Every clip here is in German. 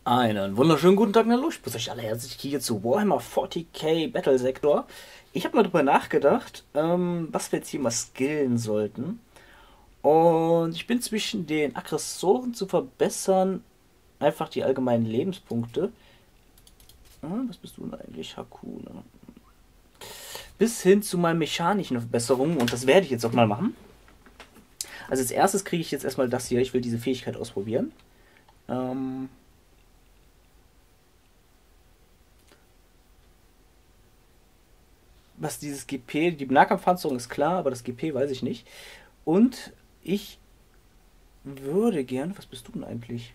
Einen wunderschönen guten Tag, hallo, ich begrüße euch alle herzlich hier zu Warhammer 40k Battle Sector. Ich habe mal drüber nachgedacht, was wir jetzt hier mal skillen sollten. Und ich bin zwischen den Aggressoren zu verbessern, einfach die allgemeinen Lebenspunkte. Was bist du denn eigentlich, Hakuna? Bis hin zu meinen mechanischen Verbesserungen, und das werde ich jetzt auch mal machen. Also als erstes kriege ich jetzt erstmal das hier, ich will diese Fähigkeit ausprobieren. Was dieses GP, die Nahkampfpanzerung ist klar, aber das GP weiß ich nicht. Und ich würde gern, was bist du denn eigentlich?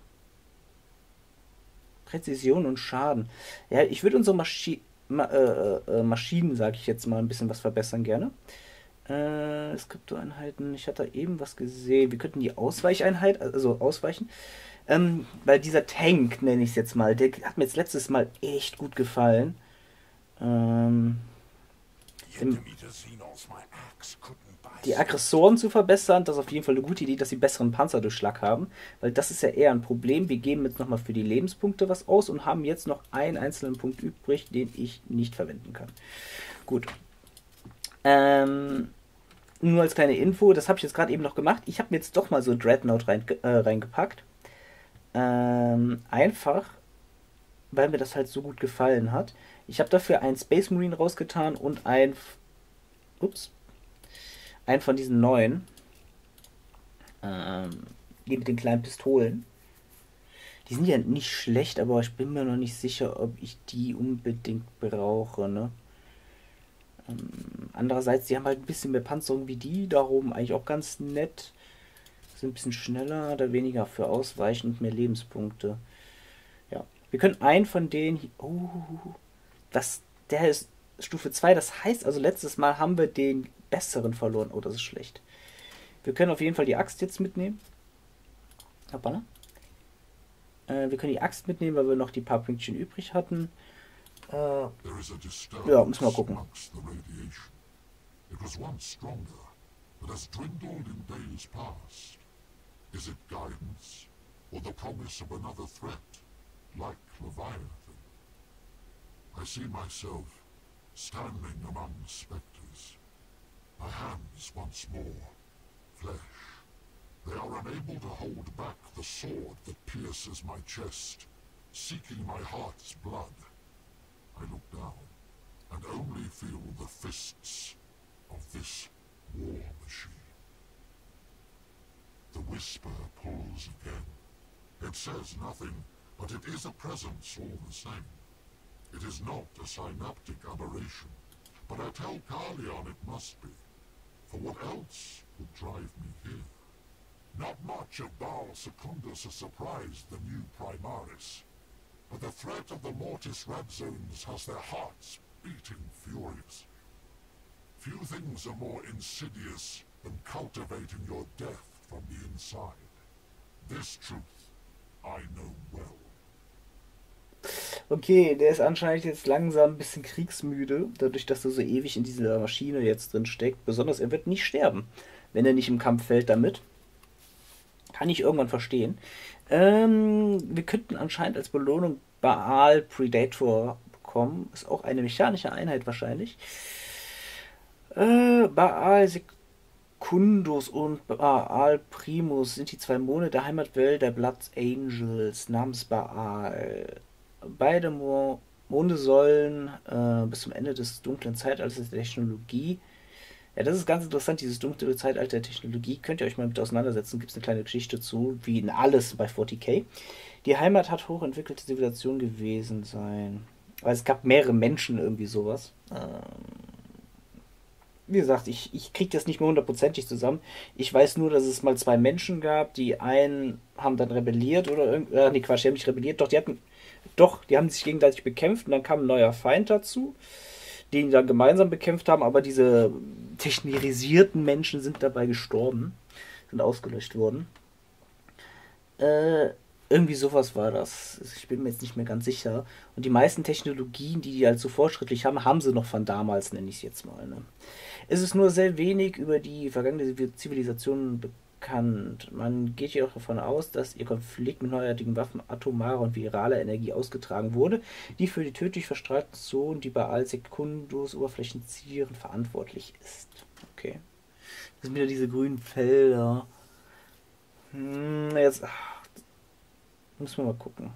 Präzision und Schaden. Ja, ich würde unsere Maschinen, sage ich jetzt mal, ein bisschen was verbessern gerne. Skriptoeinheiten, ich hatte eben was gesehen. Wir könnten die Ausweicheinheit, also ausweichen. Weil dieser Tank, nenne ich es jetzt mal, der hat mir jetzt letztes Mal echt gut gefallen. Die Aggressoren zu verbessern, das ist auf jeden Fall eine gute Idee, dass sie besseren Panzerdurchschlag haben, weil das ist ja eher ein Problem. Wir geben jetzt nochmal für die Lebenspunkte was aus und haben jetzt noch einen einzelnen Punkt übrig, den ich nicht verwenden kann. Gut. Nur als kleine Info, das habe ich jetzt gerade eben noch gemacht. Ich habe mir jetzt doch mal so Dreadnought reingepackt. Einfach, weil mir das halt so gut gefallen hat. Ich habe dafür einen Space Marine rausgetan und einen von diesen neuen, die mit den kleinen Pistolen. Die sind ja nicht schlecht, aber ich bin mir noch nicht sicher, ob ich die unbedingt brauche, ne? Andererseits, die haben halt ein bisschen mehr Panzerung wie die, darum eigentlich auch ganz nett. Sind ein bisschen schneller, da weniger für Ausweichen und mehr Lebenspunkte. Ja, wir können einen von denen. Der ist Stufe 2, das heißt also, letztes Mal haben wir den besseren verloren. Oh, das ist schlecht. Wir können auf jeden Fall die Axt jetzt mitnehmen. Hoppala. Wir können die Axt mitnehmen, weil wir noch die paar Pünktchen übrig hatten. Ja, müssen wir mal gucken. It was once stronger, but has dwindled in days past. Is it guidance, or the promise of another threat, like Leviathan? I see myself standing among spectres. My hands once more, flesh. They are unable to hold back the sword that pierces my chest, seeking my heart's blood. I look down, and only feel the fists of this war machine. The whisper pulls again. It says nothing, but it is a presence all the same. It is not a synaptic aberration, but I tell Carleon it must be. For what else would drive me here? Not much of Baal Secundus has surprised the new Primaris, but the threat of the Mortis Red Zones has their hearts beating furious. Few things are more insidious than cultivating your death from the inside. This truth I know well. Okay, der ist anscheinend jetzt langsam ein bisschen kriegsmüde, dadurch, dass er so ewig in dieser Maschine jetzt drin steckt. Besonders, er wird nicht sterben, wenn er nicht im Kampf fällt damit. Kann ich irgendwann verstehen. Wir könnten anscheinend als Belohnung Baal Predator bekommen. Ist auch eine mechanische Einheit wahrscheinlich. Baal Secundus und Baal Primus sind die zwei Monde der Heimatwelt der Blood Angels namens Baal. Beide Monde sollen bis zum Ende des dunklen Zeitalters der Technologie. Ja, das ist ganz interessant, dieses dunkle Zeitalter der Technologie. Könnt ihr euch mal mit auseinandersetzen. Gibt es eine kleine Geschichte zu, wie in alles bei 40k. Die Heimat hat hochentwickelte Zivilisation gewesen sein. Aber es gab mehrere Menschen, irgendwie sowas. Wie gesagt, ich kriege das nicht mehr hundertprozentig zusammen. Ich weiß nur, dass es mal zwei Menschen gab, die einen haben dann rebelliert oder nee, Quatsch, die haben nicht rebelliert, die haben sich gegenseitig bekämpft und dann kam ein neuer Feind dazu, den die dann gemeinsam bekämpft haben, aber diese technisierten Menschen sind dabei gestorben, sind ausgelöscht worden. Irgendwie sowas war das. Ich bin mir jetzt nicht mehr ganz sicher. Und die meisten Technologien, die halt so fortschrittlich haben, haben sie noch von damals, nenne ich es jetzt mal. Ne? Es ist nur sehr wenig über die vergangene Zivilisation bekannt. Man geht jedoch davon aus, dass ihr Konflikt mit neuartigen Waffen atomarer und viraler Energie ausgetragen wurde, die für die tödlich verstrahlten Zonen, die bei Al-Secundus Oberflächenzieren verantwortlich ist. Okay. Das sind wieder diese grünen Felder. Jetzt müssen wir mal gucken.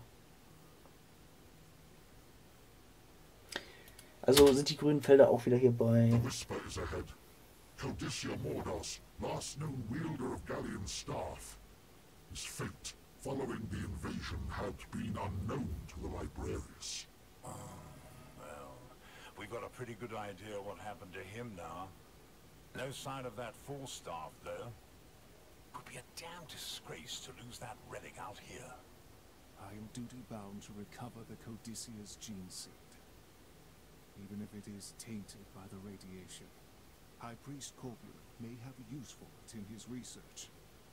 Also sind die grünen Felder auch wieder hier bei. Codicia Mordas, last known wielder of Galleon's staff. His fate, following the invasion, had been unknown to the librarius. Well, we've got a pretty good idea what happened to him now. No sign of that Falstaff, though. Could be a damn disgrace to lose that relic out here. I am duty-bound to recover the Codicia's gene seed, even if it is tainted by the radiation. High Priest Corbulo may have use for it in his research.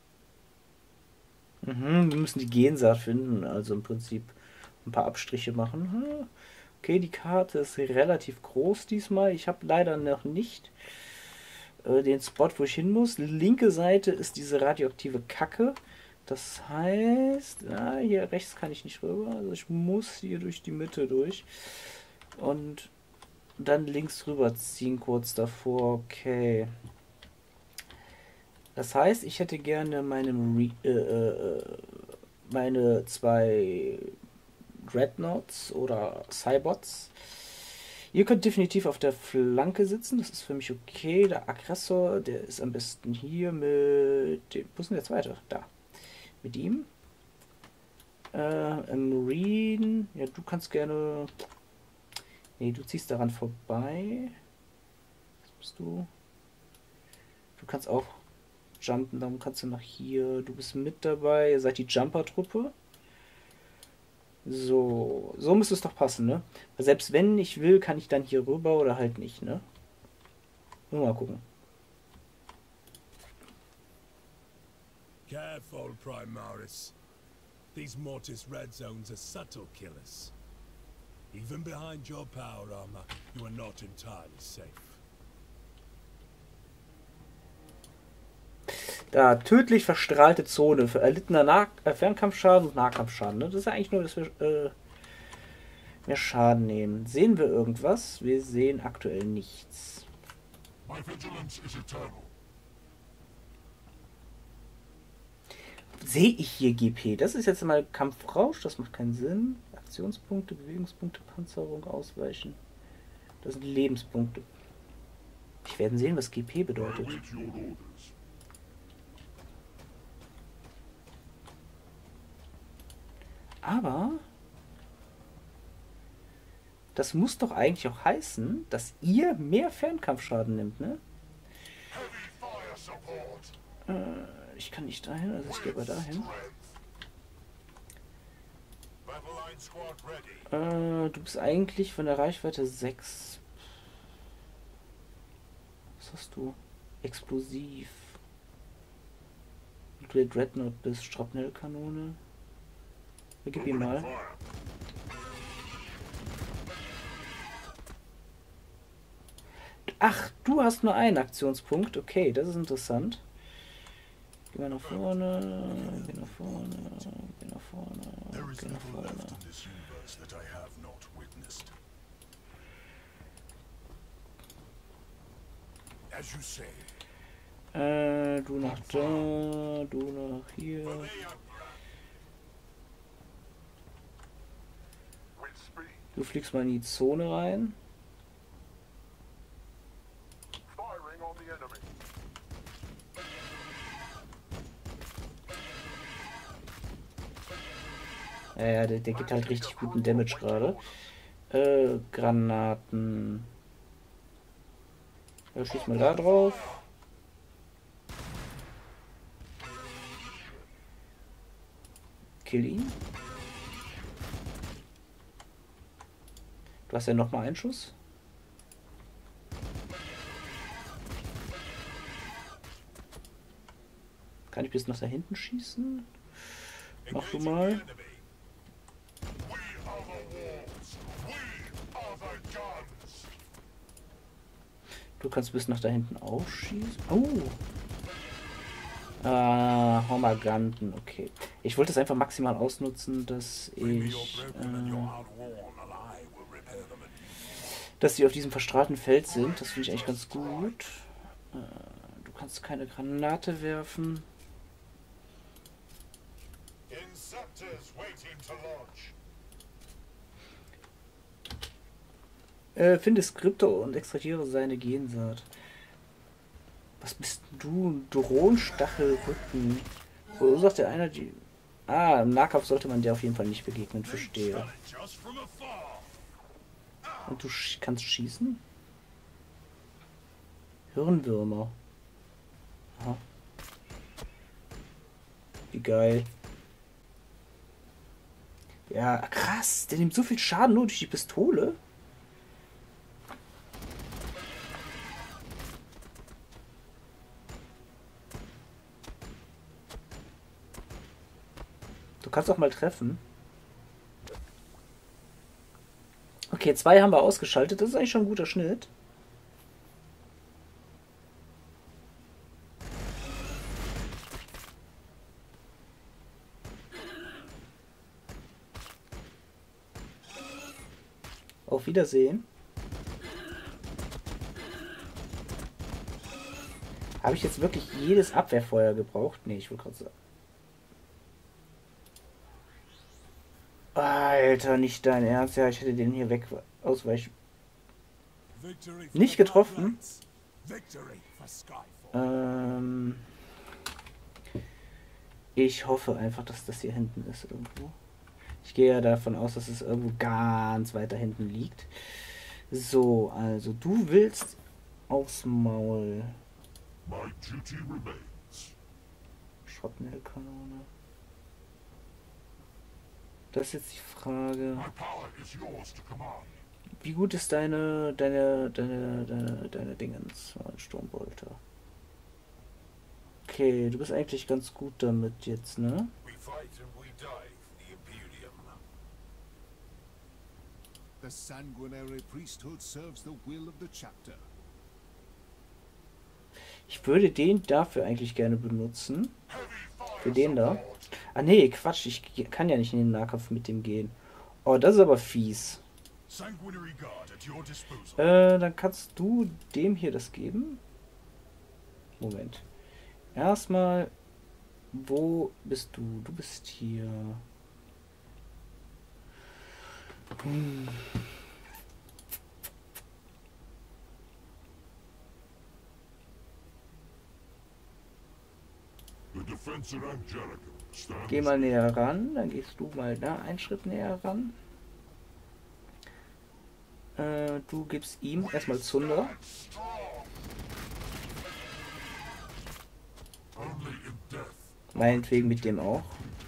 Wir müssen die Gensaat finden, also im Prinzip ein paar Abstriche machen. Okay, die Karte ist relativ groß diesmal. Ich habe leider noch nicht den Spot, wo ich hin muss. Linke Seite ist diese radioaktive Kacke. Das heißt, hier rechts kann ich nicht rüber. Also ich muss hier durch die Mitte durch. Und dann links rüber ziehen kurz davor. Okay. Das heißt, ich hätte gerne meine 2 Dreadnoughts oder Cybots. Ihr könnt definitiv auf der Flanke sitzen. Das ist für mich okay. Der Aggressor, der ist am besten hier mit dem. Wo ist denn der zweite? Da. Mit ihm. Marine. Ja, du kannst gerne. Nee, du ziehst daran vorbei. Was bist du? Du kannst auch jumpen, dann kannst du nach hier. Du bist mit dabei. Ihr seid die Jumper-Truppe. So müsste es doch passen, ne? Weil selbst wenn ich will, kann ich dann hier rüber oder halt nicht, ne? Nur mal gucken. Careful, Primaris. These Mortis red zones are subtle killers. Even behind your power armor, you are not entirely safe. Da, tödlich verstrahlte Zone für erlittener Fernkampfschaden und Nahkampfschaden. Ne? Das ist ja eigentlich nur, dass wir mehr Schaden nehmen. Sehen wir irgendwas? Wir sehen aktuell nichts. My vigilance is eternal. Sehe ich hier GP? Das ist jetzt mal Kampfrausch, das macht keinen Sinn. Aktionspunkte, Bewegungspunkte, Panzerung, Ausweichen. Das sind Lebenspunkte. Ich werde sehen, was GP bedeutet. Aber das muss doch eigentlich auch heißen, dass ihr mehr Fernkampfschaden nimmt, ne? Ich kann nicht dahin, also ich gehe aber dahin. Du bist eigentlich von der Reichweite 6. Was hast du? Explosiv. Du der Dreadnought bist, Schrapnellkanone. Gib ihm mal. Ach, du hast nur einen Aktionspunkt. Okay, das ist interessant. Geh mal nach vorne, geh nach vorne, geh nach vorne, geh nach vorne. Du nach da, du nach hier. Du fliegst mal in die Zone rein. Ja, der gibt halt richtig guten Damage gerade. Granaten. Ja, schieß mal da drauf. Kill ihn. Du hast ja noch mal einen Schuss. Kann ich bis nach da hinten schießen? Mach du mal. Du kannst bis nach da hinten auch schießen. Oh! Hormaganten, okay. Ich wollte es einfach maximal ausnutzen, dass dass sie auf diesem verstrahlten Feld sind. Das finde ich eigentlich ganz gut. Du kannst keine Granate werfen. Finde Skripte und extrahiere seine Gensaat. Was bist du? Drohnenstachelrücken. Verursacht der einer die... Ah, im Nahkampf sollte man dir auf jeden Fall nicht begegnen, verstehe. Und du kannst schießen? Hirnwürmer. Aha. Wie geil. Ja, krass. Der nimmt so viel Schaden nur durch die Pistole. Du kannst auch mal treffen. Okay, 2 haben wir ausgeschaltet. Das ist eigentlich schon ein guter Schnitt. Auf Wiedersehen. Habe ich jetzt wirklich jedes Abwehrfeuer gebraucht? Nee, ich will gerade sagen. Alter, nicht dein Ernst. Ja, ich hätte den hier weg ausweichen. Nicht getroffen. Ich hoffe einfach, dass das hier hinten ist irgendwo. Ich gehe ja davon aus, dass es irgendwo ganz weiter hinten liegt. So, also du willst aufs Maul. Schrapnellkanone. Das ist jetzt die Frage. Wie gut ist deine Dingens? Sturmbolter. Okay, du bist eigentlich ganz gut damit jetzt, ne? The sanguinary priesthood serves the will of the chapter. Ich würde den dafür eigentlich gerne benutzen. Für den da. Ah nee, Quatsch, ich kann ja nicht in den Nahkampf mit dem gehen. Oh, das ist aber fies. Dann kannst du dem hier das geben. Moment. Erstmal, wo bist du? Du bist hier. Geh mal näher ran, dann gehst du mal da einen Schritt näher ran. Du gibst ihm erstmal Zunder. Meinetwegen mit dem auch.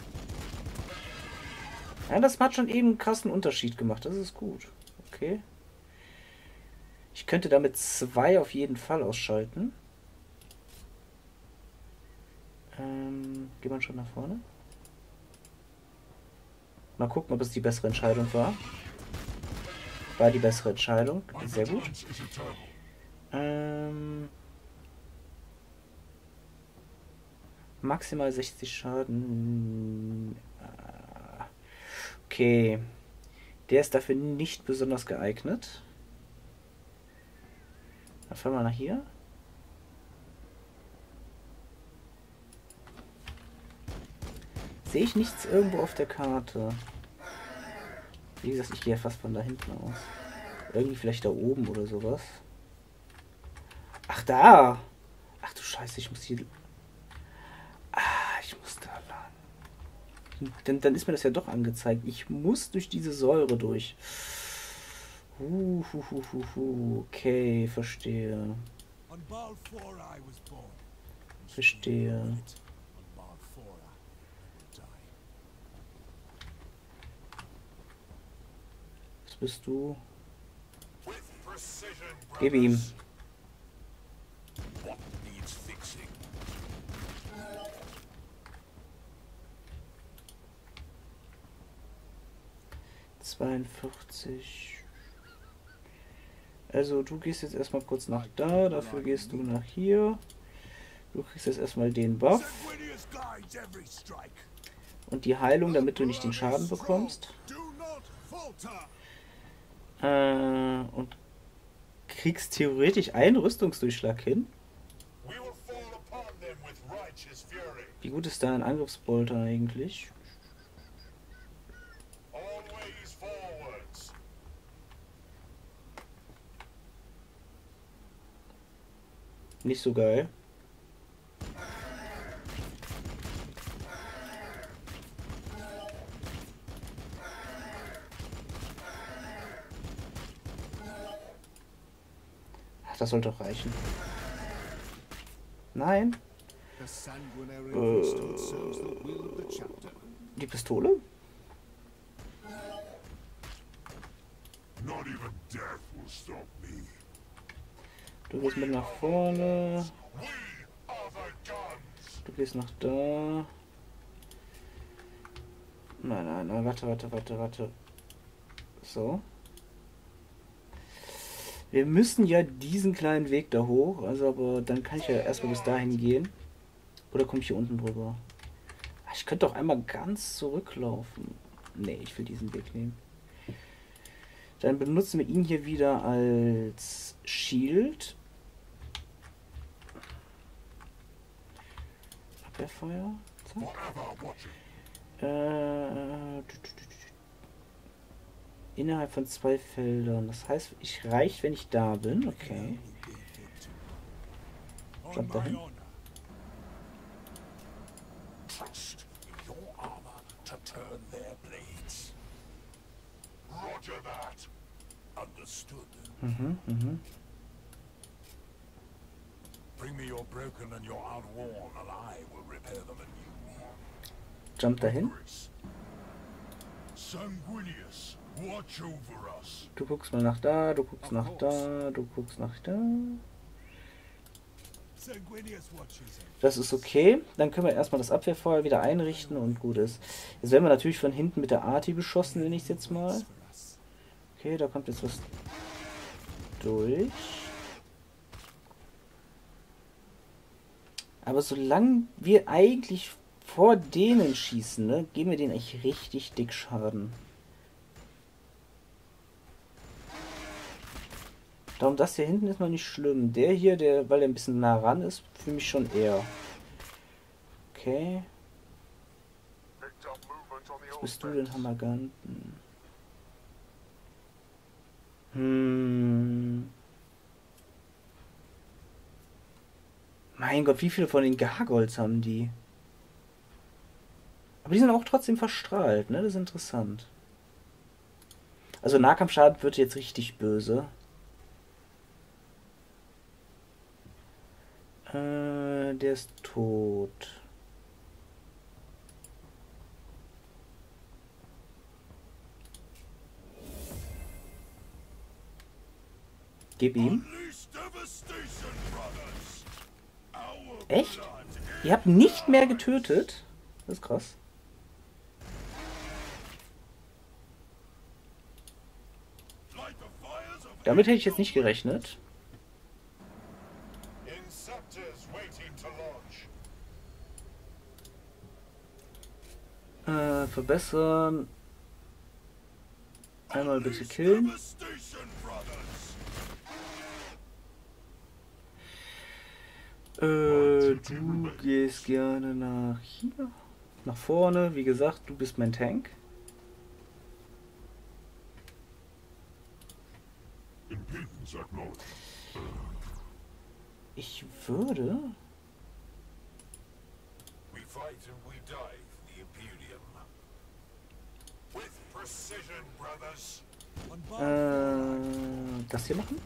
Ja, das hat schon eben einen krassen Unterschied gemacht. Das ist gut. Okay. Ich könnte damit 2 auf jeden Fall ausschalten. Geh mal schon nach vorne. Mal gucken, ob es die bessere Entscheidung war. War die bessere Entscheidung. Sehr gut. Maximal 60 Schaden. Okay. Der ist dafür nicht besonders geeignet. Dann fahren wir nach hier. Sehe ich nichts irgendwo auf der Karte. Wie gesagt, ich gehe ja fast von da hinten aus. Irgendwie vielleicht da oben oder sowas. Ach, da! Ach du Scheiße, ich muss hier... Ah, ich muss da lang. Dann ist mir das ja doch angezeigt. Ich muss durch diese Säure durch. Okay, verstehe. Verstehe. Was bist du? Gib ihm. Also du gehst jetzt erstmal kurz nach da, dafür gehst du nach hier. Du kriegst jetzt erstmal den Buff Sanguinius guides every strike. und die Heilung, damit du nicht den Schaden bekommst. Do not falter. Und kriegst theoretisch einen Rüstungsdurchschlag hin. We will fall upon them with righteous fury. Wie gut ist dein Angriffsbolter eigentlich? Always forwards. Nicht so geil. Ach, das sollte doch reichen. Nein. The sanguinary crystal serves the will of the chapter. Die Pistole? Not even death will stop me. Du gehst mit nach vorne. We are the guns. Du gehst nach da. Nein, warte. So. Wir müssen ja diesen kleinen Weg da hoch, also aber dann kann ich ja erstmal bis dahin gehen. Oder komme ich hier unten drüber? Ach, ich könnte doch einmal ganz zurücklaufen. Nee, ich will diesen Weg nehmen. Dann benutzen wir ihn hier wieder als Shield. Abwehrfeuer. Zack. Innerhalb von 2 Feldern. Das heißt, ich reicht, wenn ich da bin. Okay. On Jump my dahin. honor. Trust your armor to turn their blades. Roger that. Understood. Bring me your broken and your outworn, and I will repair them anew. Jump dahin. Sanguinius, watch over us. Du guckst mal nach da, du guckst nach da, du guckst nach da. Sanguinius watches him. Das ist okay. Dann können wir erstmal das Abwehrfeuer wieder einrichten und gut ist. Jetzt werden wir natürlich von hinten mit der Arti beschossen, nenne ich es jetzt mal. Okay, da kommt jetzt was durch. Aber solange wir eigentlich vor denen schießen, ne, geben wir denen echt richtig dick Schaden. Darum, das hier hinten ist noch nicht schlimm. Der hier, weil der ein bisschen nah ran ist, für mich schon eher. Okay. Was bist du denn, Hammerganten? Mein Gott, wie viele von den Gargoyles haben die? Aber die sind auch trotzdem verstrahlt, ne? Das ist interessant. Also Nahkampfschaden wird jetzt richtig böse. Der ist tot. Gib ihm. Echt? Ihr habt nicht mehr getötet? Das ist krass. Damit hätte ich jetzt nicht gerechnet. Verbessern. Einmal bitte killen. Du gehst gerne nach hier. Nach vorne. Wie gesagt, du bist mein Tank. Ich würde... das hier machen?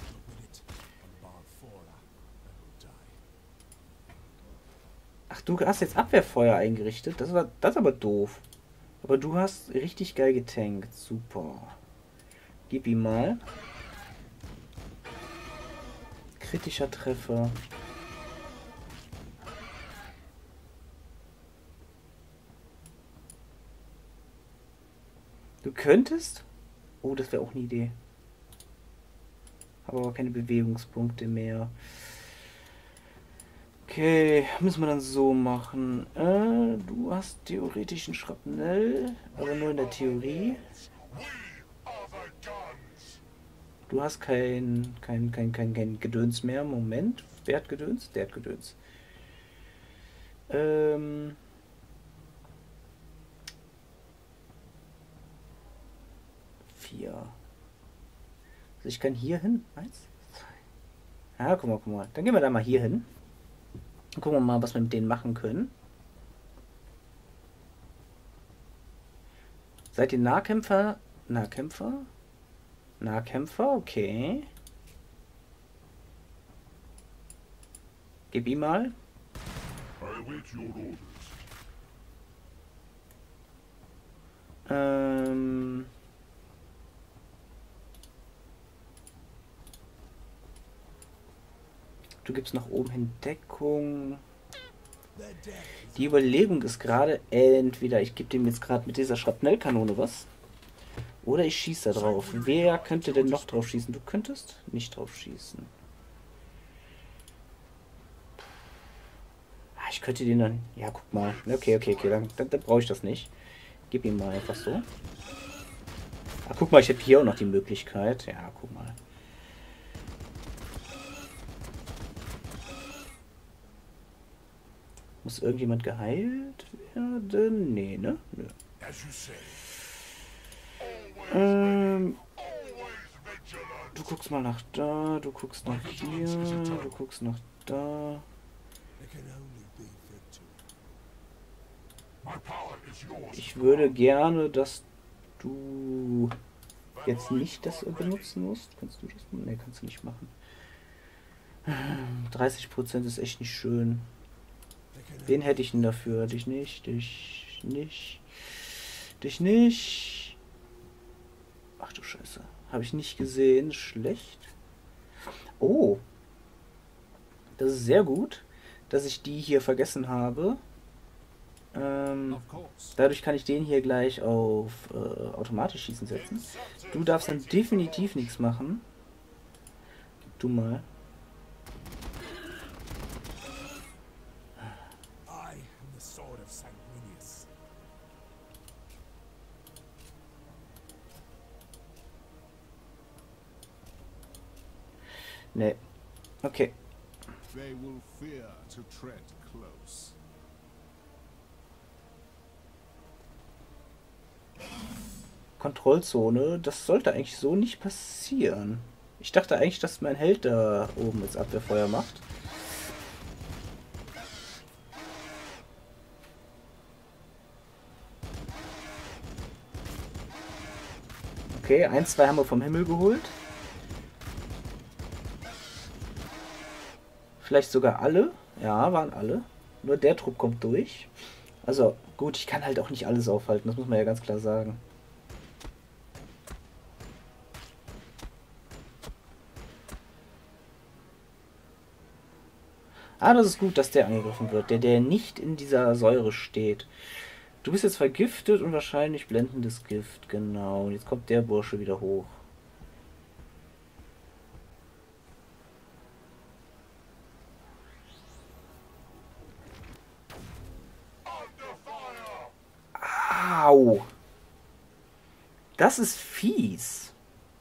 Ach, du hast jetzt Abwehrfeuer eingerichtet? Das ist aber doof. Aber du hast richtig geil getankt. Super. Gib ihm mal. Kritischer Treffer. Du könntest... Oh, das wäre auch eine Idee. Habe aber keine Bewegungspunkte mehr. Okay, müssen wir dann so machen. Du hast theoretisch einen Schrapnell, aber nur in der Theorie. Du hast kein Gedöns mehr. Moment. Wer hat Gedöns? Der hat Gedöns. 4. Also ich kann hier hin. 1, 2. Ja, guck mal. Dann gehen wir da mal hier hin. Dann gucken wir mal, was wir mit denen machen können. Seid ihr Nahkämpfer? Nahkämpfer, okay. Gib ihm mal. I await your orders. Du gibst nach oben hin Deckung. Die Überlegung ist gerade, entweder ich gebe dem jetzt gerade mit dieser Schrapnellkanone was, oder ich schieße da drauf. Wer könnte denn noch drauf schießen? Du könntest nicht drauf schießen. Ich könnte den dann... Ja, guck mal. Okay, dann brauche ich das nicht. Gib ihm mal einfach so. Ah, guck mal, ich habe hier auch noch die Möglichkeit. Ja, guck mal. Muss irgendjemand geheilt werden? Nee, ne? Nö. Du guckst mal nach da, du guckst nach hier, du guckst nach da. Ich würde gerne, dass du jetzt nicht das benutzen musst. Kannst du das? Ne, kannst du nicht machen. 30% ist echt nicht schön. Wen hätte ich denn dafür? Dich nicht, dich nicht, dich nicht. Ach du Scheiße. Habe ich nicht gesehen. Schlecht. Oh. Das ist sehr gut, dass ich die hier vergessen habe. Dadurch kann ich den hier gleich auf automatisch schießen setzen. Du darfst dann definitiv nichts machen. Du mal. Nee. Okay. They will fear to tread close. Kontrollzone, das sollte eigentlich so nicht passieren. Ich dachte eigentlich, dass mein Held da oben jetzt Abwehrfeuer macht. Okay, 1, 2 haben wir vom Himmel geholt. Vielleicht sogar alle. Ja, waren alle. Nur der Trupp kommt durch. Also gut, ich kann halt auch nicht alles aufhalten, das muss man ja ganz klar sagen. Ah, das ist gut, dass der angegriffen wird, der nicht in dieser Säure steht. Du bist jetzt vergiftet und wahrscheinlich blendendes Gift, genau. Und jetzt kommt der Bursche wieder hoch. Au! Das ist fies.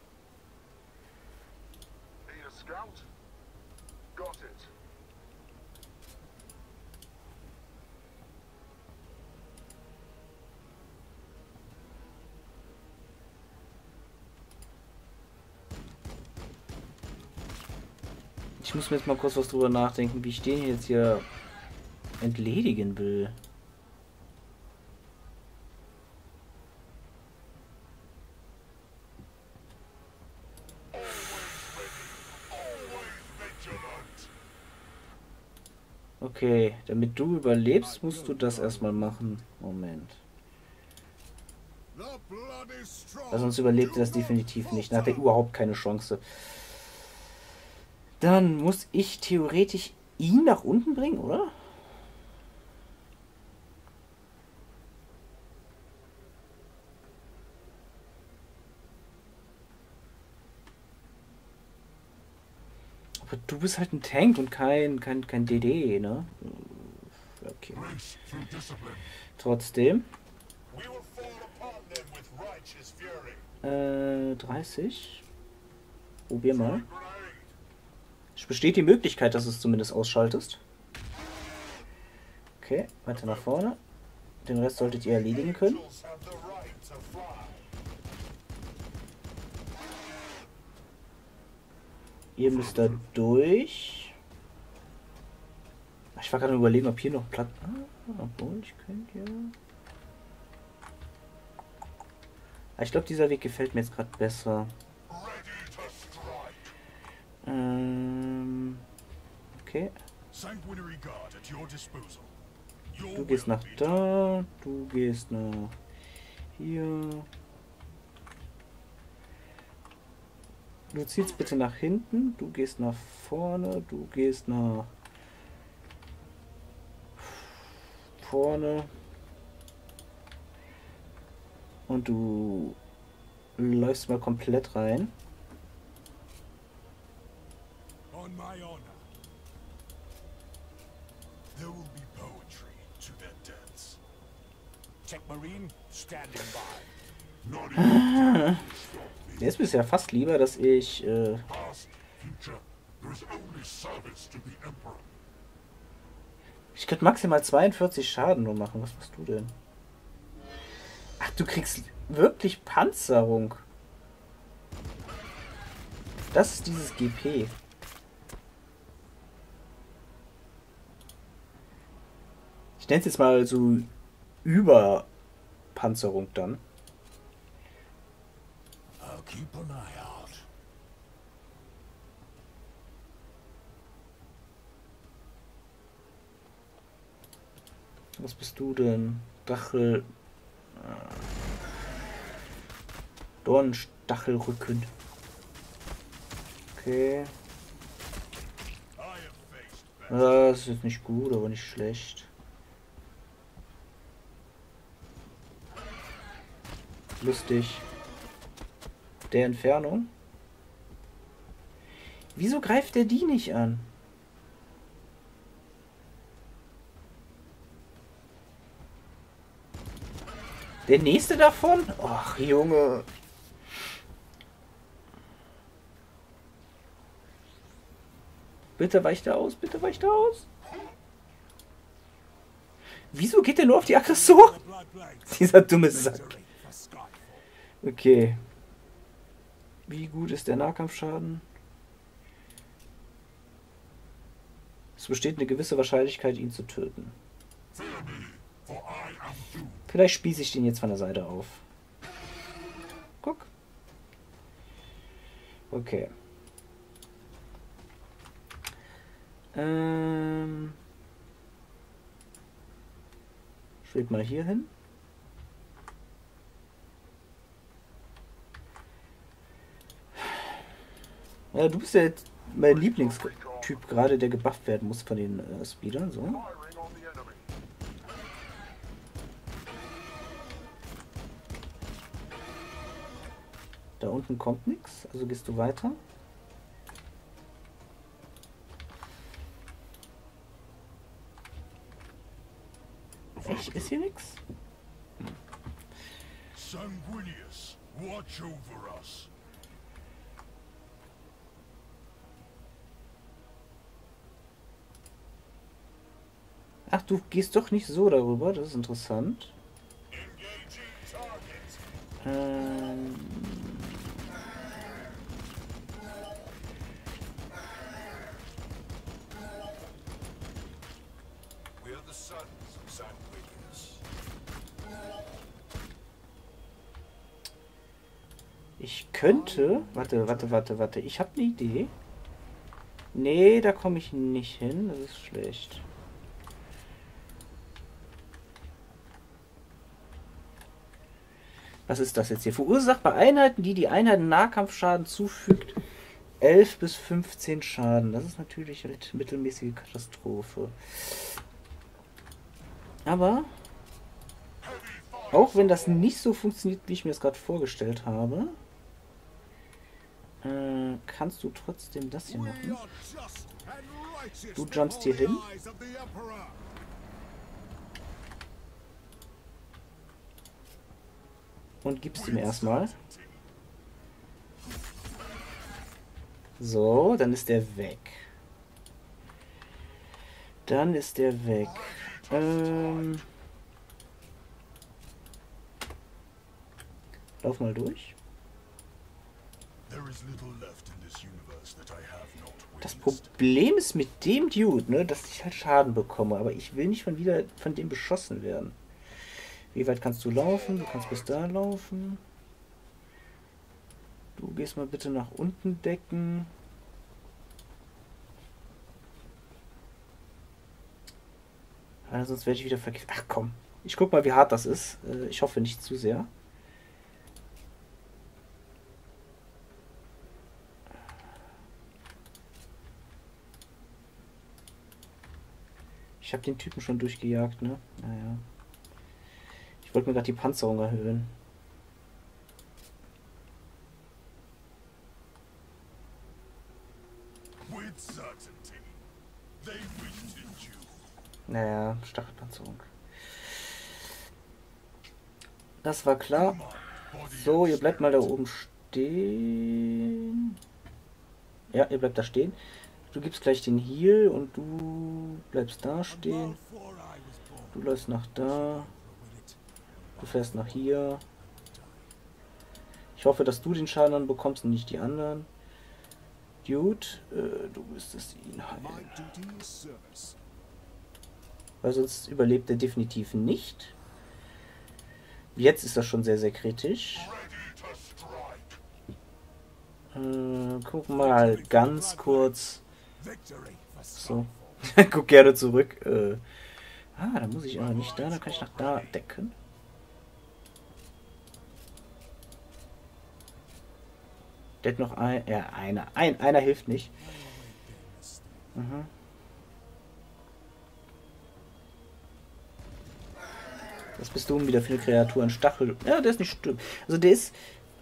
Ich muss mir jetzt mal kurz was drüber nachdenken, wie ich den jetzt hier entledigen will. Okay, damit du überlebst, musst du das erstmal machen. Moment. Also sonst überlebt er das definitiv nicht. Dann hat er überhaupt keine Chance. Dann muss ich theoretisch ihn nach unten bringen, oder? Aber du bist halt ein Tank und kein DD, ne? Okay. Grace through discipline. Trotzdem. We will fall upon them with righteous fury. 30. Probier mal. Grenade. Es besteht die Möglichkeit, dass du es zumindest ausschaltest. Okay, weiter nach vorne. Den Rest solltet ihr erledigen können. Angels have the right to fly. Ihr müsst da durch. Ich war gerade überlegen, ob hier noch Platz... obwohl, ich könnte ja... Ich glaube, dieser Weg gefällt mir jetzt gerade besser. Ready to strike. Okay. Sanguinary guard at your disposal. Your Du gehst will nach be da, du gehst nach hier. Du ziehst bitte nach hinten, du gehst nach vorne, du gehst nach vorne. Und du läufst mal komplett rein. on my honor. There will be poetry to their deaths. Tech Marine, standing by. Not even Jetzt ist ja fast lieber, dass ich past, future. There is only service to the Emperor. ich könnte maximal 42 Schaden nur machen. Was machst du denn? Ach, du kriegst wirklich Panzerung. Das ist dieses GP. Ich nenne es jetzt mal so Überpanzerung dann. I'll keep an eye out. Was bist du denn? Dachel. Dornstachelrücken. Okay. I have faced Das ist jetzt nicht gut, aber nicht schlecht. Lustig. Der Entfernung. Wieso greift der die nicht an? Der nächste davon? Ach, Junge. Bitte weicht er aus, bitte weicht er aus. Wieso geht der nur auf die Aggressor? Dieser dumme Sack. for Skyfall. Okay. Wie gut ist der Nahkampfschaden? Es besteht eine gewisse Wahrscheinlichkeit, ihn zu töten. Fear me, for I am doomed. Vielleicht spieße ich den jetzt von der Seite auf. Guck. Okay. Schwebt mal hier hin. Ja, du bist ja jetzt mein Lieblingstyp gerade, der gebufft werden muss von den Speedern. So. Firing on the enemy. Da unten kommt nichts, also gehst du weiter. Echt? Ist hier nichts? Sanguinius, watch over us. Ach, du gehst doch nicht so darüber, das ist interessant. Engaging target. Ähm, We are the sons of Sanguinius. ich könnte... Warte. Ich habe eine Idee. Nee, da komme ich nicht hin. Das ist schlecht. Was ist das jetzt hier? Verursacht bei Einheiten, die Einheiten Nahkampfschaden zufügt, 11 bis 15 Schaden. Das ist natürlich eine mittelmäßige Katastrophe. Aber auch wenn das nicht so funktioniert, wie ich mir das gerade vorgestellt habe, Kannst du trotzdem das hier We machen? are just and righteous Du jumpst hier before hin. the eyes of the Emperor. Und gibst ihm erstmal. So, dann ist der weg. Dann ist der weg. Lauf mal durch. There is little left in this universe that I have not Das witnessed. Problem ist mit dem Dude, ne, dass ich halt Schaden bekomme. Aber ich will nicht von dem beschossen werden. Wie weit kannst du laufen? Du kannst bis da laufen. Du gehst mal bitte nach unten decken. Sonst werde ich wieder vergiftet. Ach komm. Ich guck mal, wie hart das ist. Ich hoffe nicht zu sehr. Ich habe den Typen schon durchgejagt, ne? Naja. Ich wollte mir gerade die Panzerung erhöhen. With certainty, they wished in you. Naja, Stachelpanzerung. Das war klar. So, ihr bleibt mal da oben stehen. Ja, ihr bleibt da stehen. Du gibst gleich den Heal und du bleibst da stehen. Before I was born, Du läufst nach da. Du fährst nach hier. Ich hoffe, dass du den Schaden dann bekommst und nicht die anderen. Dude, du müsstest ihn my heilen. duty is service. Weil sonst überlebt er definitiv nicht. Jetzt ist das schon sehr, sehr kritisch. Guck mal ganz kurz. Victory for So. Guck gerne zurück. Da muss ich aber nicht da. Da kann ich nach da decken. Der hat noch ein. Ja, einer hilft nicht. Mhm. Was bist du wieder für eine Kreatur? Ein Stachel. Ja, der ist nicht schlimm. Also der ist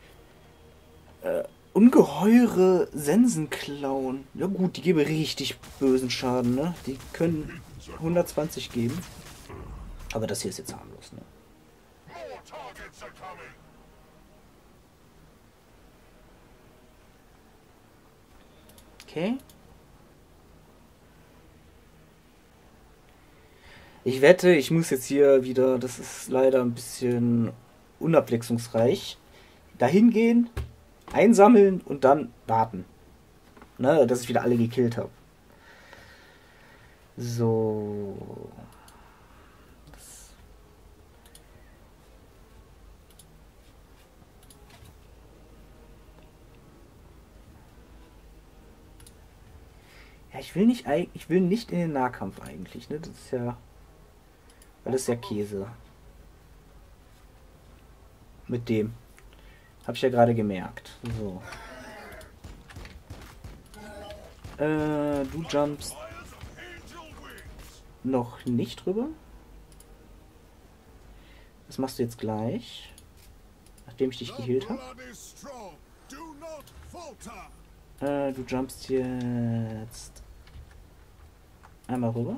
ungeheure Sensenklauen. Ja gut, die geben richtig bösen Schaden, ne? Die können 120 geben. Aber das hier ist jetzt harmlos, ne? More targets are coming. Okay. Ich wette, ich muss jetzt hier wieder, das ist leider ein bisschen unabwechslungsreich, dahin gehen, einsammeln und dann warten. Ne, dass ich wieder alle gekillt habe. So. Ja, ich will nicht in den Nahkampf eigentlich, ne? Das ist ja. Weil das ist ja Käse. Mit dem. Hab ich ja gerade gemerkt. So. Du jumpst noch nicht drüber. Das machst du jetzt gleich. Nachdem ich dich The geheilt habe. blood is strong. Do not falter. Du jumpst jetzt einmal rüber.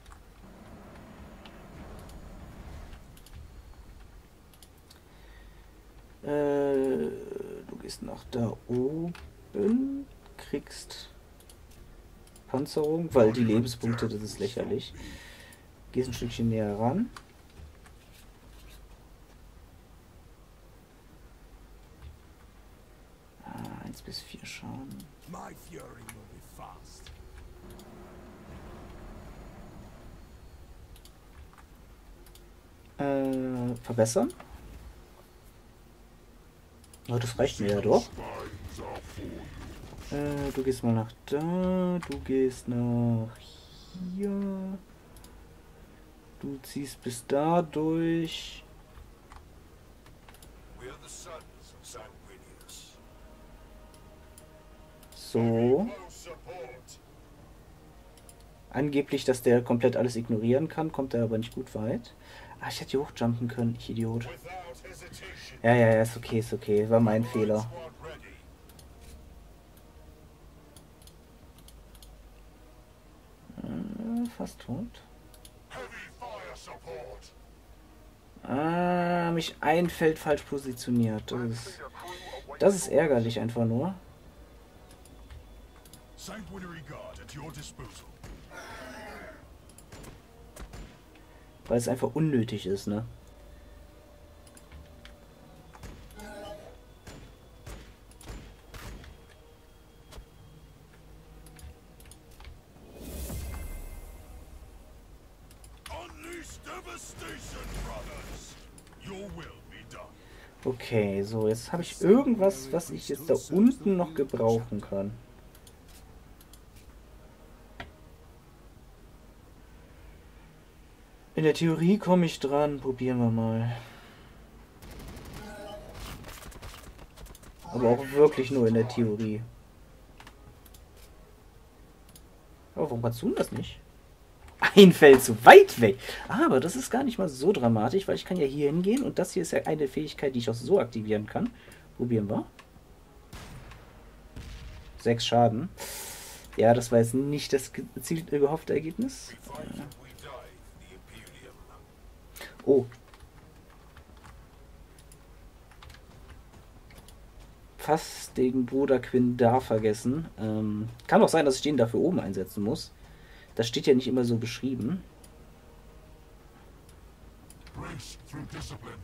Du gehst nach da oben, kriegst Panzerung, weil die Lebenspunkte, das ist lächerlich. Gehst ein Stückchen näher ran. Ah, 1 bis 4 Schaden. My fury will be fast. Verbessern. Oh, das reicht mir ja doch. Du gehst mal nach da, du gehst nach hier. Du ziehst bis da durch. We're the sons of Sanguinius. So. No support. Angeblich, dass der komplett alles ignorieren kann, kommt er aber nicht gut weit. Ah, ich hätte hier hochjumpen können, ich Idiot. Without hesitation. Ja, ist okay, ist okay. War mein Fehler. Squad ready. fast tot. Heavy fire support. Ah, mich ein Feld falsch positioniert. Das ist ärgerlich einfach nur. Sanguinary Guard at your disposal. Weil es einfach unnötig ist, ne? Unleash devastation, brothers. Your will be done. Okay, so, jetzt habe ich irgendwas, was ich jetzt da unten noch gebrauchen kann. In der Theorie komme ich dran, probieren wir mal. Aber auch wirklich nur in der Theorie. Aber warum kannst du das nicht? Ein Feld zu weit weg. Aber das ist gar nicht mal so dramatisch, weil ich kann ja hier hingehen und das hier ist ja eine Fähigkeit, die ich auch so aktivieren kann. Probieren wir. 6 Schaden. Ja, das war jetzt nicht das gehoffte Ergebnis. Oh. Fast den Bruder Quinn da vergessen. Kann auch sein, dass ich den dafür oben einsetzen muss. Das steht ja nicht immer so beschrieben. Grace through discipline.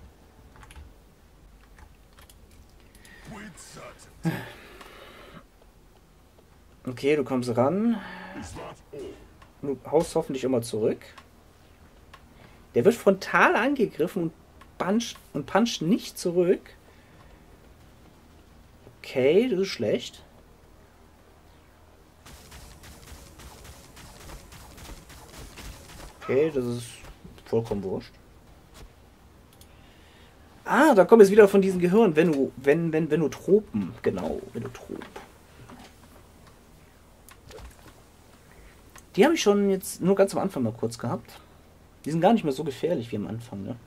With certainty. Okay, du kommst ran. Is that all? Du haust hoffentlich immer zurück. Der wird frontal angegriffen und puncht nicht zurück. Okay, das ist schlecht. Okay, das ist vollkommen wurscht. Ah, da kommt es wieder von diesen Gehirn, Venotropen. Genau, Venotrop. Die habe ich schon jetzt nur ganz am Anfang mal kurz gehabt. Die sind gar nicht mehr so gefährlich wie am Anfang, ne?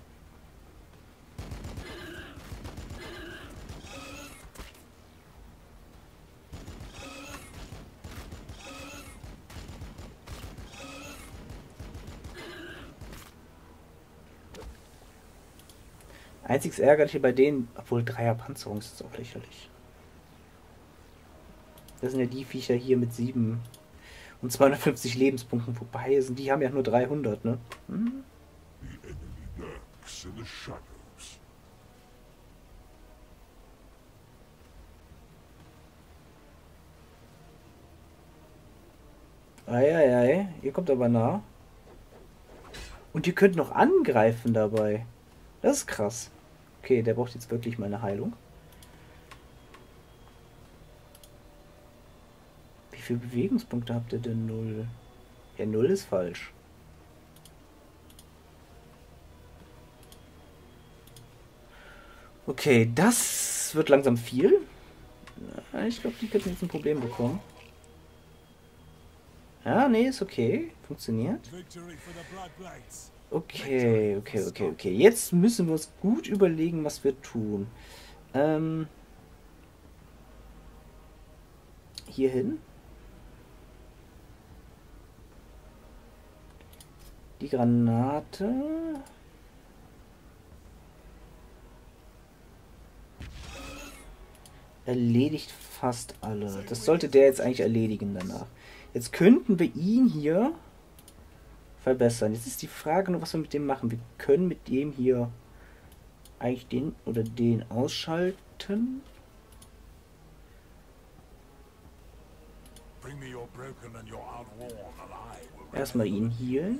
Einziges Ärgerliche bei denen, obwohl 3er Panzerung ist auch lächerlich. Das sind ja die Viecher hier mit 7 und 250 Lebenspunkten vorbei sind. Die haben ja nur 300, ne? Hm? The enemy lurks in the shadows. Eieiei, ihr kommt aber nah. Und ihr könnt noch angreifen dabei. Das ist krass. Okay, der braucht jetzt wirklich meine Heilung. Wie viele Bewegungspunkte habt ihr denn? 0. Ja, 0 ist falsch. Okay, das wird langsam viel. Ich glaube, die könnten jetzt ein Problem bekommen. Ja, nee, ist okay. Funktioniert. Okay. Jetzt müssen wir uns gut überlegen, was wir tun. Hier hin. Die Granate. Erledigt fast alle. Das sollte der jetzt eigentlich erledigen danach. Jetzt könnten wir ihn hier verbessern. Jetzt ist die Frage nur, was wir mit dem machen. Wir können mit dem hier eigentlich den oder den ausschalten. Erstmal ihn healen.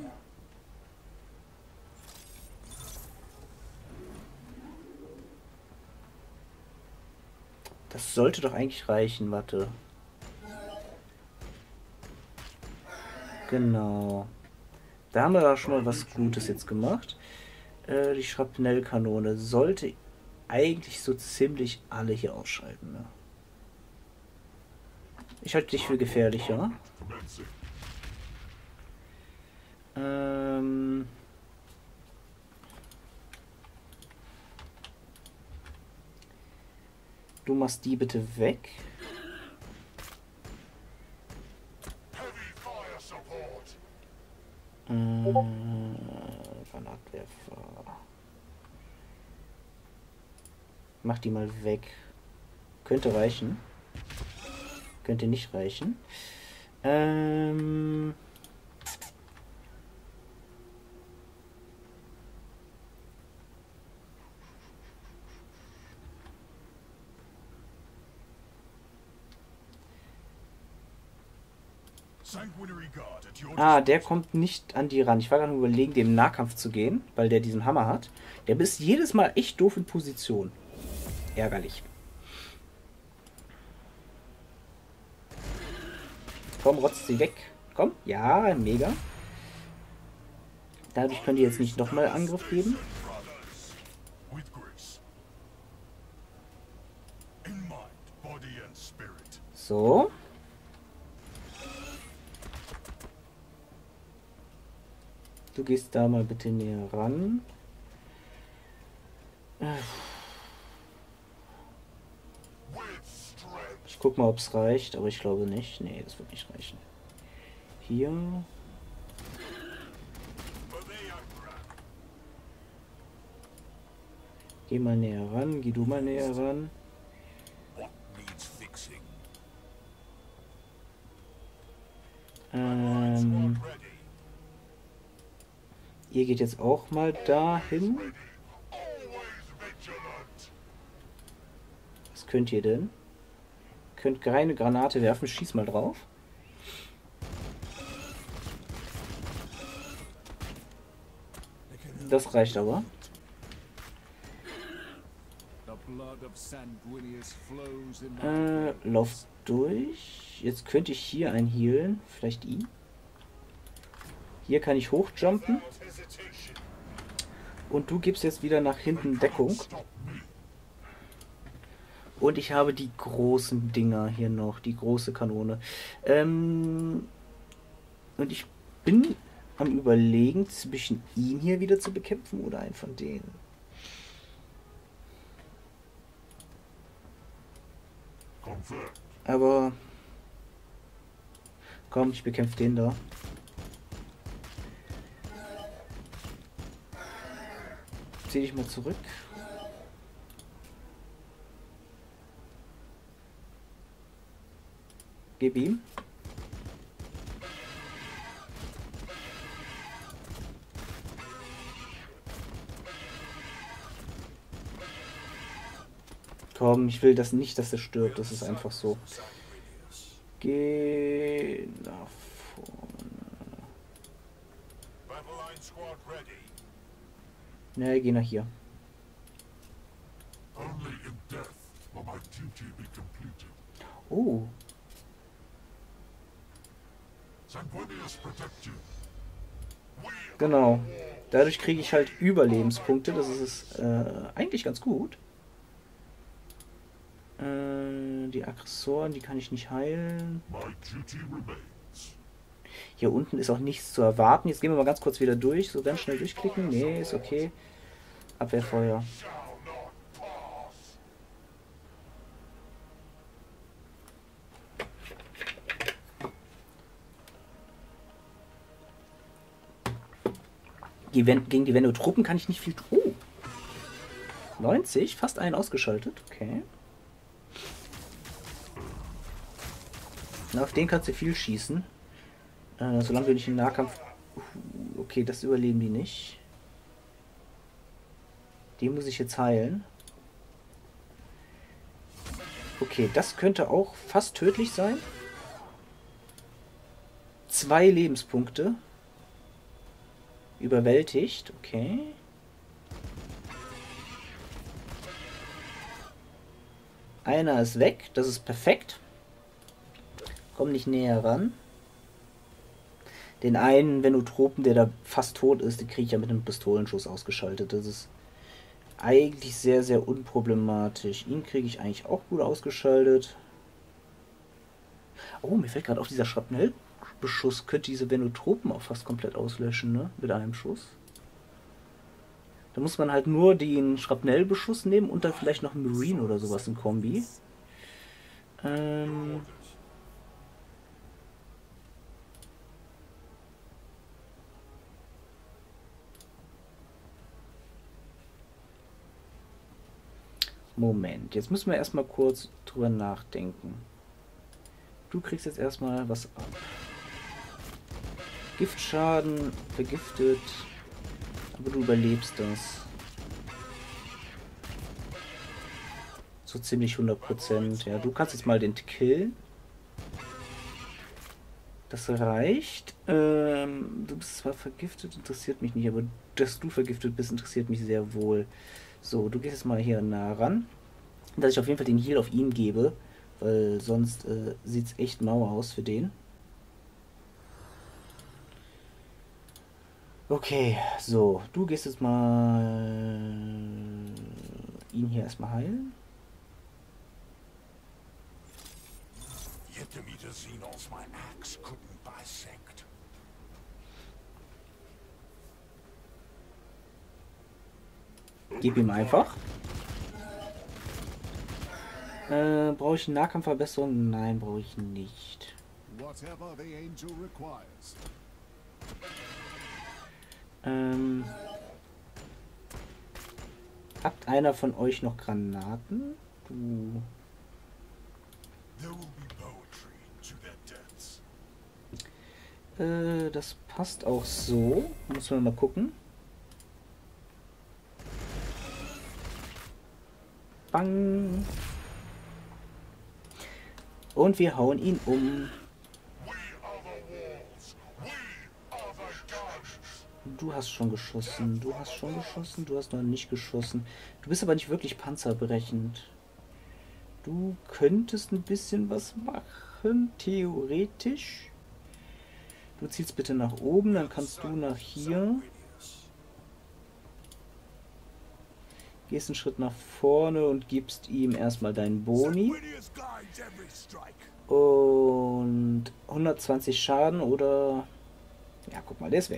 Das sollte doch eigentlich reichen, warte. Genau. Da haben wir da schon mal was Gutes jetzt gemacht. Die Schrapnellkanone sollte eigentlich so ziemlich alle hier ausschalten. Ne? Ich halte dich für gefährlicher. Du machst die bitte weg. Granatwerfer. Mach die mal weg. Könnte reichen. Könnte nicht reichen. Sanguinary Guard at your Ah, der kommt nicht an die ran. Ich war gerade überlegen, dem im Nahkampf zu gehen, weil der diesen Hammer hat. Der ist jedes Mal echt doof in Position. Ärgerlich. Komm, rotzt sie weg. Komm. Ja, mega. Dadurch können die jetzt nicht nochmal Angriff geben. with grace. In mind, body and spirit. So. Du gehst da mal bitte näher ran. Ich guck mal, ob es reicht, aber ich glaube nicht. Nee, das wird nicht reichen. Hier. Geh mal näher ran, geh du mal näher ran. What needs fixing? Ähm, Ready. ihr geht jetzt auch mal dahin. Always vigilant. Was könnt ihr denn? Könnt keine Granate werfen, schieß mal drauf. Das reicht aber. The blood of Sanguinius flows in my Lauf durch. Jetzt könnte ich hier einhealen. Vielleicht ihn. Hier kann ich hochjumpen. Und du gibst jetzt wieder nach hinten Deckung. Und ich habe die großen Dinger hier noch. Die große Kanone. Und ich bin am Überlegen, zwischen ihn hier wieder zu bekämpfen oder einen von denen. Confirmed. Aber komm, ich bekämpfe den da. Zieh dich mal zurück. Gib ihm. Komm, ich will das nicht, dass er stirbt. Das ist einfach so. Geh nach vorne. Battle line squad ready. Ne, geh nach hier. Only in death will my duty be completed. Oh, Sanguinius protect you. genau. Dadurch kriege ich halt Überlebenspunkte. Das ist eigentlich ganz gut. Die Aggressoren, die kann ich nicht heilen. My duty remains. Hier unten ist auch nichts zu erwarten. Jetzt gehen wir mal ganz kurz wieder durch. So ganz schnell durchklicken. Nee, ist okay. Abwehrfeuer. Shall not pass. Gegen die Venno-Truppen kann ich nicht viel tun. Oh. 90, fast einen ausgeschaltet. Okay. Na, auf den kannst du viel schießen. Solange du nicht im Nahkampf... Okay, das überleben die nicht. Den muss ich jetzt heilen. Okay, das könnte auch fast tödlich sein. 2 Lebenspunkte. Überwältigt, okay. Einer ist weg, das ist perfekt. Komm nicht näher ran. Den einen Venotropen, der da fast tot ist, den kriege ich ja mit einem Pistolenschuss ausgeschaltet. Das ist eigentlich sehr, sehr unproblematisch. Ihn kriege ich eigentlich auch gut ausgeschaltet. Oh, mir fällt gerade auf, dieser Schrapnellbeschuss könnte diese Venotropen auch fast komplett auslöschen, ne? Mit einem Schuss. Da muss man halt nur den Schrapnellbeschuss nehmen und dann vielleicht noch einen Marine oder sowas im Kombi. Moment, jetzt müssen wir erstmal kurz drüber nachdenken. Du kriegst jetzt erstmal was ab. Giftschaden, vergiftet. Aber du überlebst das. So ziemlich 100%. Ja, du kannst jetzt mal den killen. Das reicht. Du bist zwar vergiftet, interessiert mich nicht, aber dass du vergiftet bist, interessiert mich sehr wohl. So, du gehst jetzt mal hier nah ran. Dass ich auf jeden Fall den Heal auf ihn gebe, weil sonst sieht es echt mau aus für den. Okay, so, du gehst jetzt mal ihn hier erstmal heilen. Yet the meter Xenos my axe couldn't bisect. Gib ihm einfach. Brauche ich eine Nahkampfverbesserung? Nein, brauche ich nicht. Whatever the angel requires. Habt einer von euch noch Granaten? Du. There will be poetry to their deaths. Das passt auch so. Muss man mal gucken. Bang. Und wir hauen ihn um. Du hast schon geschossen. Du hast schon geschossen. Du hast noch nicht geschossen. Du bist aber nicht wirklich panzerbrechend. Du könntest ein bisschen was machen, theoretisch. Du zielst bitte nach oben, dann kannst du nach hier. Gehst einen Schritt nach vorne und gibst ihm erstmal deinen Boni. Und 120 Schaden oder... Ja, guck mal, der ist weg.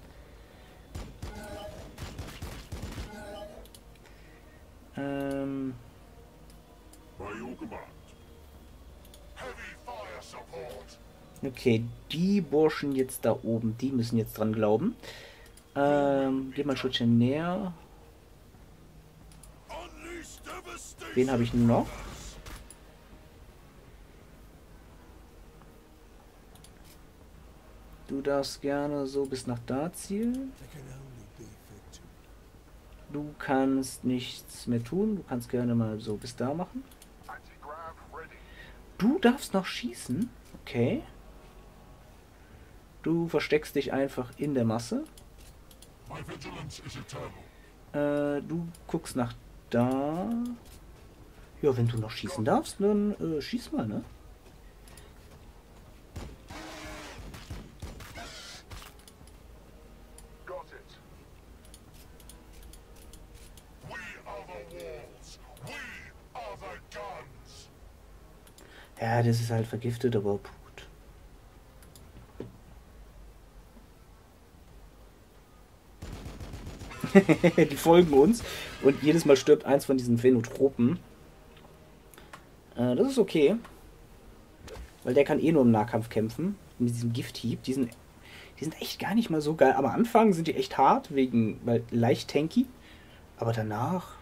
Okay, die Burschen jetzt da oben, die müssen jetzt dran glauben. Geh mal ein Schrittchen näher. Wen habe ich noch? Du darfst gerne so bis nach da zielen. Du kannst nichts mehr tun. Du kannst gerne mal so bis da machen. Du darfst noch schießen. Okay. Du versteckst dich einfach in der Masse. Du guckst nach da. Ja, wenn du noch schießen darfst, dann schieß mal, ne? Ja, das ist halt vergiftet, aber gut. Die folgen uns und jedes Mal stirbt eins von diesen Phänotropen. Das ist okay. Weil der kann eh nur im Nahkampf kämpfen. Mit diesem Gifthieb. Die sind echt gar nicht mal so geil. Am Anfang sind die echt hart, weil leicht tanky. Aber danach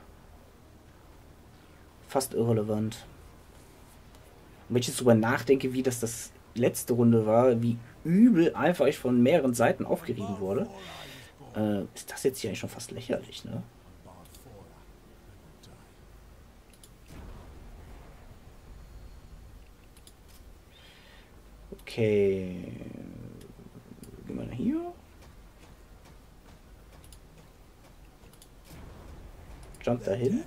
fast irrelevant. Und wenn ich jetzt drüber nachdenke, wie das letzte Runde war, wie übel einfach ich von mehreren Seiten aufgerieben wurde, ist das jetzt hier eigentlich schon fast lächerlich, ne? Okay. Gehen wir hier. Jump dahin.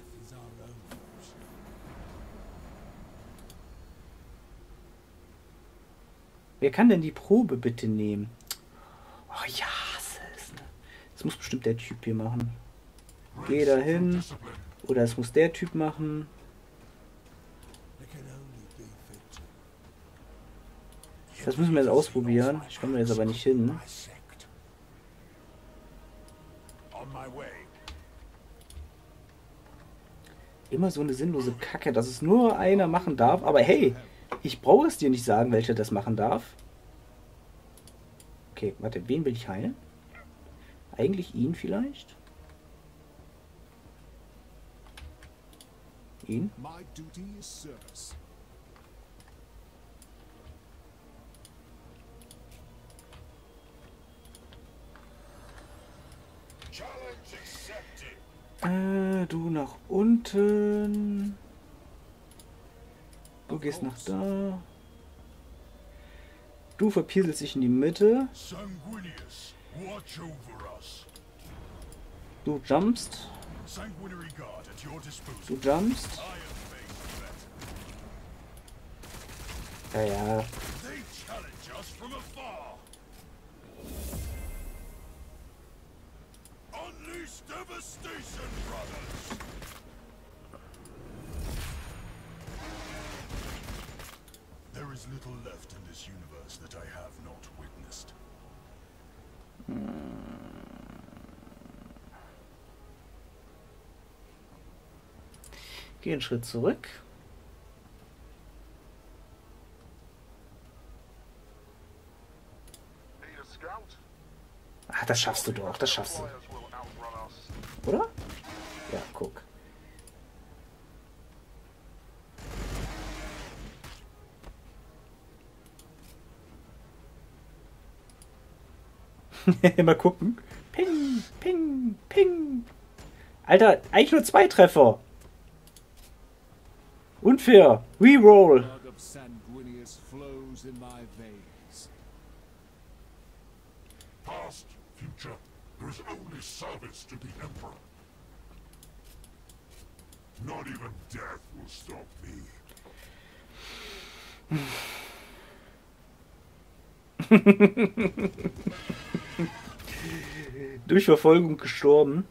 Wer kann denn die Probe bitte nehmen? Oh ja, das muss bestimmt der Typ hier machen. Geh da hin. Oder es muss der Typ machen. Das müssen wir jetzt ausprobieren. Ich komme jetzt aber nicht hin. Immer so eine sinnlose Kacke, dass es nur einer machen darf. Aber hey, ich brauche es dir nicht sagen, welcher das machen darf. Okay, warte, wen will ich heilen? Eigentlich ihn vielleicht? ihn. My duty is service. Challenge accepted. Du nach unten. Du gehst nach da. Du verpieselst dich in die Mitte. Sanguinius, watch over us. Du jumpst. Sanguinary guard at your disposal. Du jumpst. Iron face threat. Ja, ja. They challenge us from afar. Unleash devastation, brothers. There is little left in this universe that I have not witnessed. Geh einen Schritt zurück. Need a scout? Ah, das schaffst du doch. Das schaffst du. Flyers will outrun us. Oder? Ja, guck. Mal gucken. Ping, ping, ping. Alter, eigentlich nur 2 Treffer. Unfair. Reroll. Blood of Sanguinius flows in my veins. Past, future, there is only service to the Emperor. Not even death will stop me. Durch Verfolgung gestorben.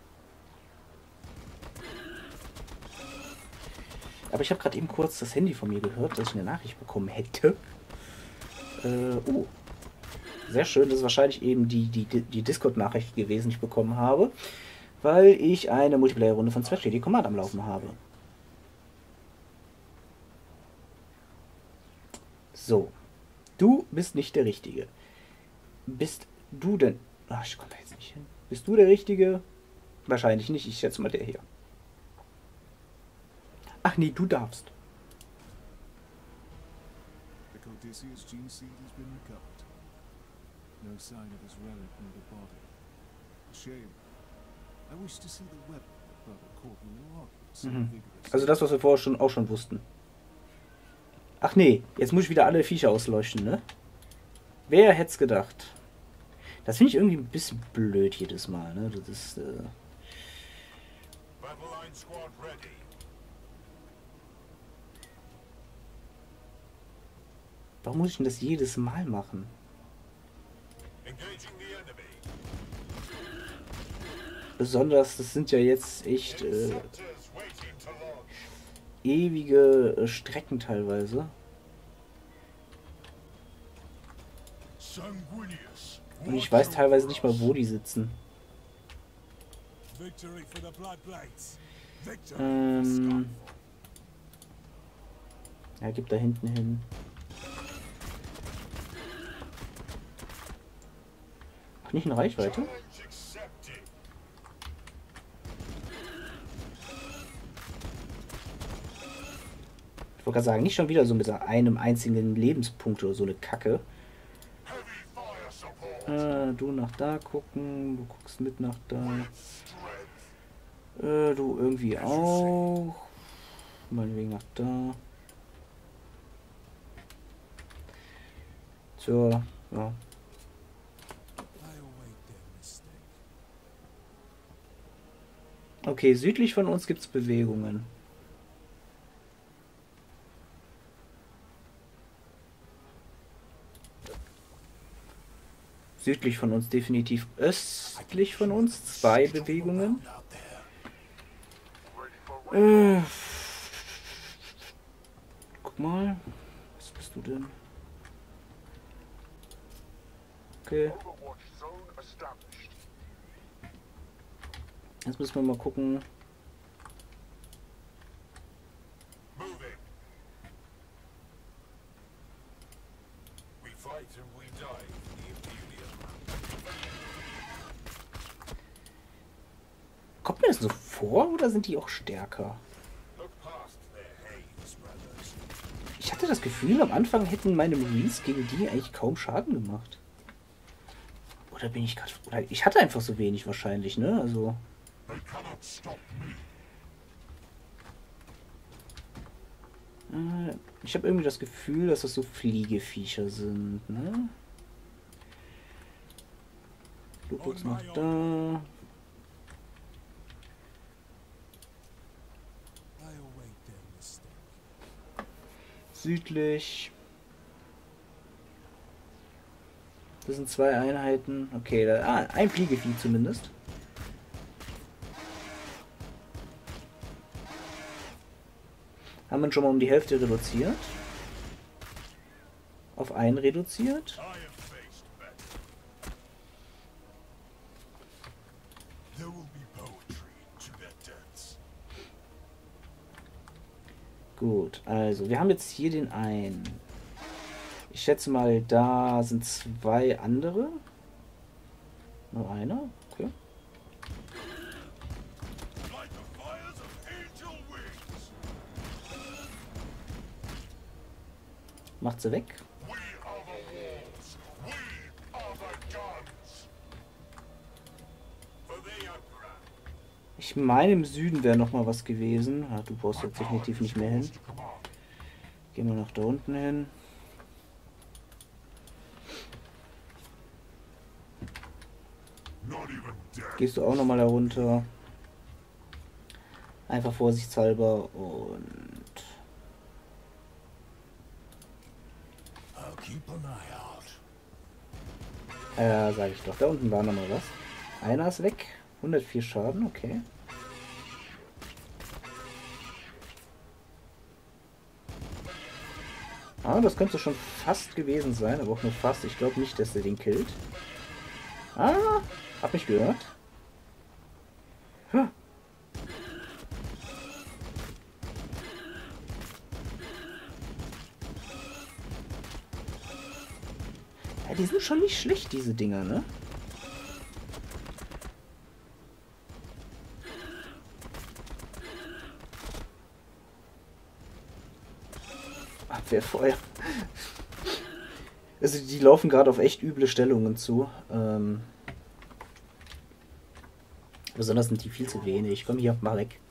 Aber ich habe gerade eben kurz das Handy von mir gehört, dass ich eine Nachricht bekommen hätte. Oh. Sehr schön. Das ist wahrscheinlich eben die Discord-Nachricht gewesen, die ich bekommen habe. Weil ich eine Multiplayer-Runde von Strategy Command am Laufen habe. So. Du bist nicht der Richtige. Bist du denn... Ach, ich komme da jetzt nicht hin. Bist du der Richtige? Wahrscheinlich nicht. Ich schätze mal der hier. Ach nee, du darfst. The Codicius gene seed has been recovered. No sign of his relic near the body. Shame. I wish to see the weapon that Brother Corporal argued so vigorously. Also das, was wir vorher auch schon wussten. Ach nee, jetzt muss ich wieder alle Viecher ausleuchten, ne? Wer hätte es gedacht? Das finde ich irgendwie ein bisschen blöd jedes Mal, ne? Das ist, Battle line squad ready. Warum muss ich denn das jedes Mal machen? Engaging the enemy. Besonders, das sind ja jetzt echt Interceptors waiting to launch. ewige Strecken teilweise. Sanguinius. Und ich weiß teilweise nicht mal, wo die sitzen. Victory for the Bloodblades. Victory for Skyfall. Ja, gib da hinten hin. Ach, nicht in Reichweite? Challenge accepted. Ich wollte gerade sagen, nicht schon wieder so mit einem einzigen Lebenspunkt oder so eine Kacke. Heavy fire support. Du nach da gucken, du guckst mit nach da. Strength. Du irgendwie auch. Meinetwegen nach da. Tja, ja. I await their mistake. Okay, südlich von uns gibt es Bewegungen. Südlich von uns definitiv. Östlich von uns 2 Bewegungen. Out there. Guck mal. Was bist du denn? Okay. Overwatch zone established. Jetzt müssen wir mal gucken. Moving. We fight and we die for the Imperium. Kommt mir das so vor oder sind die auch stärker? Look das Gefühl, am Anfang hätten meine Marines gegen die eigentlich kaum Schaden gemacht. Oder bin ich gerade... Oder ich hatte einfach so wenig wahrscheinlich, ne? Also... They cannot stop me. Ich habe irgendwie das Gefühl, dass das so Fliegeviecher sind, ne? Lupus noch da. Südlich. Das sind 2 Einheiten. Okay, da, ein Fliegevieh zumindest. Haben wir schon mal um die Hälfte reduziert. Auf 1 reduziert. Gut, also wir haben jetzt hier den einen. Ich schätze mal, da sind 2 andere. Nur einer, okay. Macht sie weg. Ich meine, im Süden wäre noch mal was gewesen. Ah, du brauchst jetzt definitiv nicht mehr hin. Gehen wir nach da unten hin. Gehst du auch noch mal da runter. Einfach vorsichtshalber und... sag ich doch. Da unten war noch mal was. Einer ist weg. 104 Schaden, okay. Ah, das könnte schon fast gewesen sein, aber auch nur fast. Ich glaube nicht, dass er den killt. Ah, hab mich gehört. Huh. Ja, die sind schon nicht schlecht, diese Dinger, ne? Abwehrfeuer. Also die laufen gerade auf echt üble Stellungen zu. Besonders sind die viel zu wenig. Komm hier, mach weg.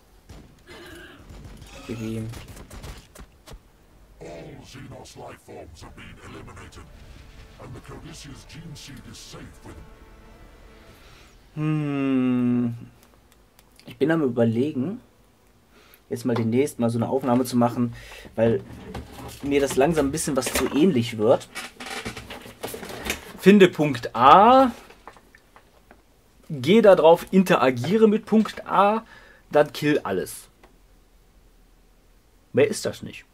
Gib ihm. All Xenos life forms have been eliminated, and the Codicia's gene seed is safe with them. Ich bin am Überlegen, jetzt mal demnächst mal so eine Aufnahme zu machen, weil mir das langsam ein bisschen was zu ähnlich wird. Finde Punkt A, gehe da drauf, interagiere mit Punkt A, dann kill alles. Mehr ist das nicht.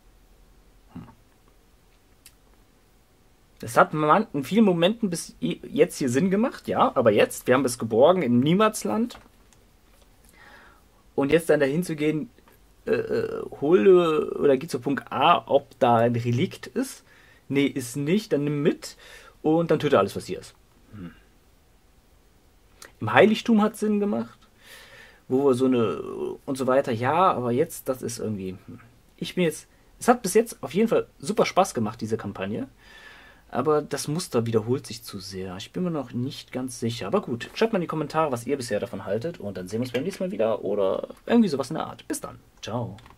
Es hat in vielen Momenten bis jetzt hier Sinn gemacht, ja, aber jetzt, wir haben es geborgen im Niemandsland. Und jetzt dann dahin zu gehen, hole oder geh zu Punkt A, ob da ein Relikt ist. Nee, ist nicht, dann nimm mit und dann töte alles, was hier ist. Im Heiligtum hat es Sinn gemacht, wo wir so eine und so weiter, ja, aber jetzt, das ist irgendwie, es hat bis jetzt auf jeden Fall super Spaß gemacht, diese Kampagne. Aber das Muster wiederholt sich zu sehr. Ich bin mir noch nicht ganz sicher. Aber gut, schreibt mal in die Kommentare, was ihr bisher davon haltet. Und dann sehen wir uns beim nächsten Mal wieder. Oder irgendwie sowas in der Art. Bis dann. Ciao.